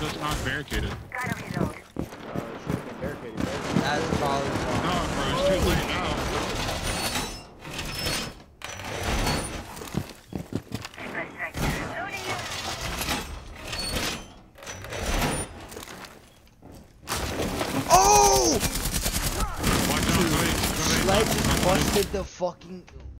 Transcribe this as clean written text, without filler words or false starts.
it's not barricaded? Gotta reload. It should have been barricaded, bro. That's probably wrong. No, bro, it's too late now. Oh! Watch out, go ahead. Sled just busted the fucking